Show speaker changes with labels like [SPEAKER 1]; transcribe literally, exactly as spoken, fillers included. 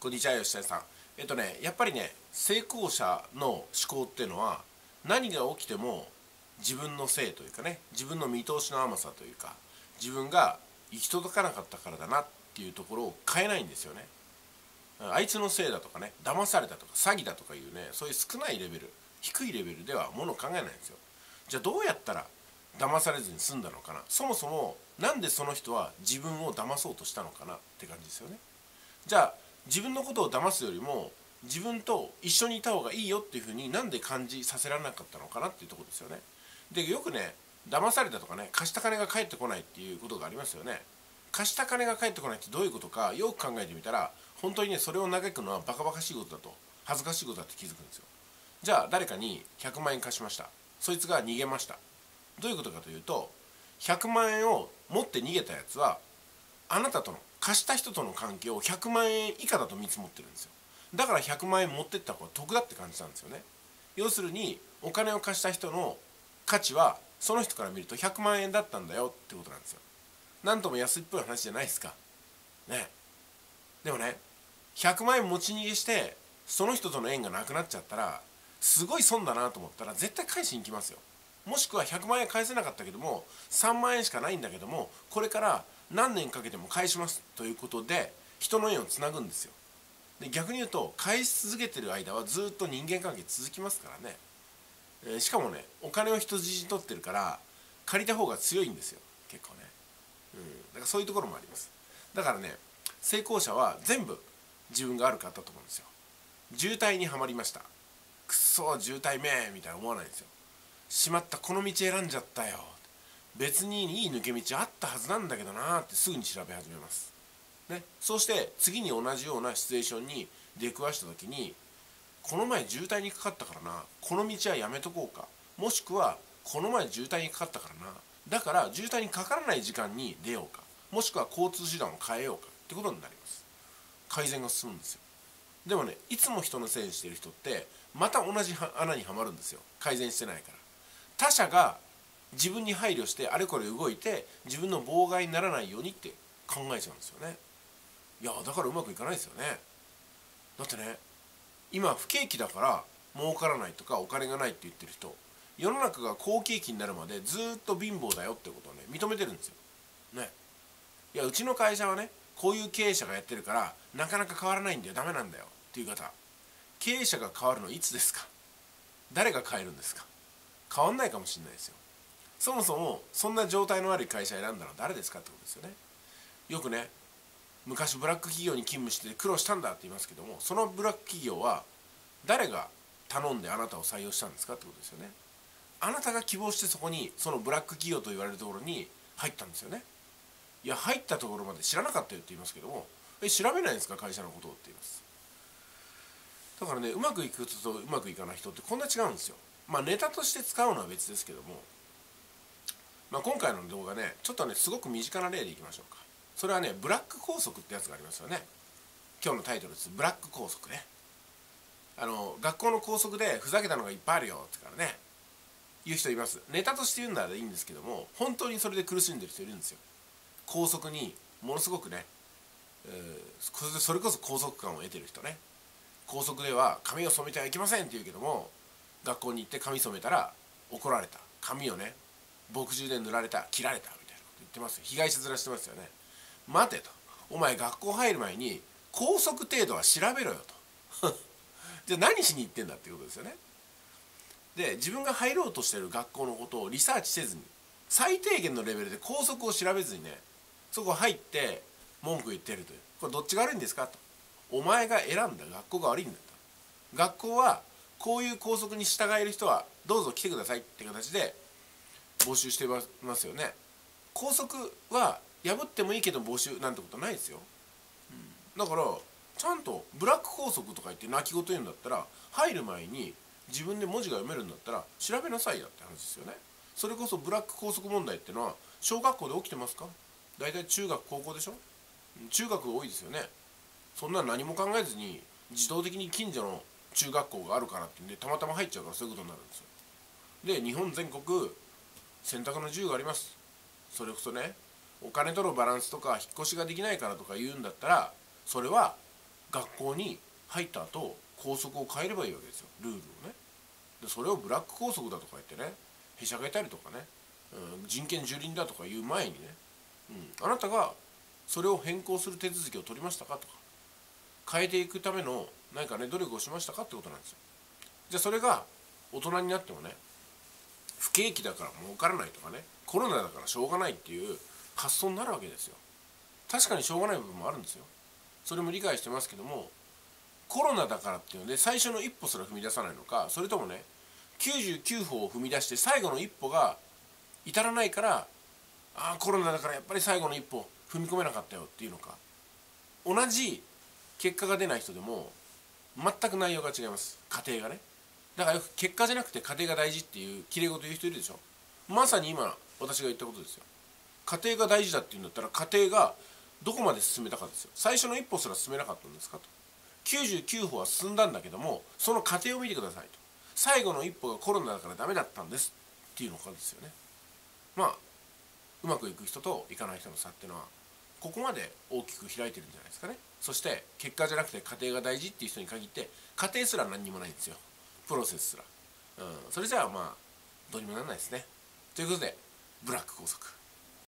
[SPEAKER 1] こんにちは、吉谷さん。えっとね、やっぱりね、成功者の思考っていうのは、何が起きても自分のせいというかね、自分の見通しの甘さというか、自分が行き届かなかったからだなっていうところを変えないんですよね。あいつのせいだとかね、騙されたとか詐欺だとかいうね、そういう少ないレベル、低いレベルではものを考えないんですよ。じゃあどうやったら騙されずに済んだのかな。そもそもなんでその人は自分を騙そうとしたのかなって感じですよね。じゃあ自分のことを騙すよりも自分と一緒にいた方がいいよっていうふうになんで感じさせられなかったのかなっていうところですよね。でよくね、騙されたとかね、貸した金が返ってこないっていうことがありますよね。貸した金が返ってこないってどういうことかよく考えてみたら、本当にねそれを嘆くのはバカバカしいことだと、恥ずかしいことだって気づくんですよ。じゃあ誰かにひゃくまんえん貸しました。そいつが逃げました。どういうことかというと、ひゃくまんえんを持って逃げたやつはあなたとの貸した人との関係をひゃくまんえん以下だと見積もってるんですよ。だからひゃくまんえん持ってった方が得だって感じたんですよね。要するにお金を貸した人の価値はその人から見るとひゃくまんえんだったんだよってことなんですよ。なんとも安っぽい話じゃないですかね。でもね、ひゃくまんえん持ち逃げしてその人との縁がなくなっちゃったら、すごい損だなと思ったら絶対返しに来ますよ。もしくはひゃくまんえん返せなかったけどもさんまんえんしかないんだけども、これから何年かけても返しますということで人の縁をつなぐんですよ。で逆に言うと返し続けてる間はずっと人間関係続きますからね。えーしかもね、お金を人質に取ってるから借りた方が強いんですよ、結構ね。うん、だからそういうところもあります。だからね、成功者は全部自分があるかったと思うんですよ。渋滞にはまりました。くっそ渋滞めーみたいな思わないんですよ。しまった、この道選んじゃったよ、別にいい抜け道あったはずなんだけどなーってすぐに調べ始めます、ね、そうして次に同じようなシチュエーションに出くわした時に、この前渋滞にかかったからな、この道はやめとこうか、もしくはこの前渋滞にかかったからな、だから渋滞にかからない時間に出ようか、もしくは交通手段を変えようかってことになります。改善が進むんですよ。でもね、いつも人のせいにしてる人ってまた同じ穴にはまるんですよ。改善してないから。他者が自分に配慮してあれこれ動いて自分の妨害にならないようにって考えちゃうんですよね。いやだからうまくいかないですよね。だってね、今不景気だから儲からないとかお金がないって言ってる人、世の中が好景気になるまでずっと貧乏だよってことをね認めてるんですよね。いやうちの会社はねこういう経営者がやってるからなかなか変わらないんだよ、ダメなんだよっていう方、経営者が変わるのいつですか。誰が変えるんですか。変わんないかもしれないですよ。そもそもそんな状態の悪い会社選んだのは誰ですかってことですよね。よくね、昔ブラック企業に勤務して苦労したんだって言いますけども、そのブラック企業は誰が頼んであなたを採用したんですかってことですよね。あなたが希望してそこに、そのブラック企業と言われるところに入ったんですよね。いや入ったところまで知らなかったよって言いますけども、え調べないんですか会社のことをって言います。だからね、うまくいく人とうまくいかない人ってこんな違うんですよ。まあネタとして使うのは別ですけども、まあ、今回の動画ね、ちょっとねすごく身近な例でいきましょうか。それはね、ブラック校則ってやつがありますよね。今日のタイトルです。ブラック校則ね。あの学校の校則でふざけたのがいっぱいあるよってからね言う人います。ネタとして言うんならいいんですけども、本当にそれで苦しんでる人いるんですよ。校則にものすごくね、えー、それこそ校則感を得てる人ね。校則では髪を染めてはいけませんって言うけども、学校に行って髪染めたら怒られた、髪をね墨汁で塗られた、切られたみたいなこと言ってますよ。被害者面してますよね。待てと、お前学校入る前に校則程度は調べろよとじゃあ何しに行ってんだっていうことですよね。で自分が入ろうとしてる学校のことをリサーチせずに、最低限のレベルで校則を調べずにねそこ入って文句言ってるという、これどっちが悪いんですかと。お前が選んだ学校が悪いんだと。学校はこういう校則に従える人はどうぞ来てくださいって形で募集してますよね。校則は破ってもいいけど募集なんてことないですよ、うん、だからちゃんとブラック校則とか言って泣き言言うんだったら、入る前に自分で文字が読めるんだったら調べなさいよって話ですよね。それこそブラック校則問題ってのは小学校で起きてますか。大体中学高校でしょ。中学多いですよね。そんな何も考えずに自動的に近所の中学校があるからってんでたまたま入っちゃうから、そういうことになるんですよ。で日本全国選択の自由があります。それこそね、お金とのバランスとか引っ越しができないからとか言うんだったら、それは学校に入った後校則を変えればいいわけですよ、ルールをね。でそれをブラック校則だとか言ってねへしゃげたりとかね、うん、人権蹂躙だとか言う前にね、うん、あなたがそれを変更する手続きを取りましたかとか、変えていくための何かね努力をしましたかってことなんですよ。じゃあそれが大人になってもね、不景気だから儲からないとかね、コロナだからしょうがないっていう発想になるわけですよ。確かにしょうがない部分もあるんですよ。それも理解してますけども、コロナだからっていうので最初の一歩すら踏み出さないのか、それともねきゅうじゅうきゅう歩を踏み出して最後の一歩が至らないから、ああコロナだからやっぱり最後の一歩踏み込めなかったよっていうのか。同じ結果が出ない人でも全く内容が違います、過程がね。だからよく結果じゃなくて過程が大事っていうきれい事言う人いるでしょ。まさに今私が言ったことですよ。過程が大事だっていうんだったら過程がどこまで進めたかですよ。最初の一歩すら進めなかったんですかと。きゅうじゅうきゅう歩は進んだんだけどもその過程を見てくださいと。最後の一歩がコロナだからダメだったんですっていうのかですよね。まあうまくいく人といかない人の差っていうのはここまで大きく開いてるんじゃないですかね。そして結果じゃなくて過程が大事っていう人に限って過程すら何にもないんですよ、プロセスすら。うん、それじゃあまあどうにもならないですね。ということでブラック校則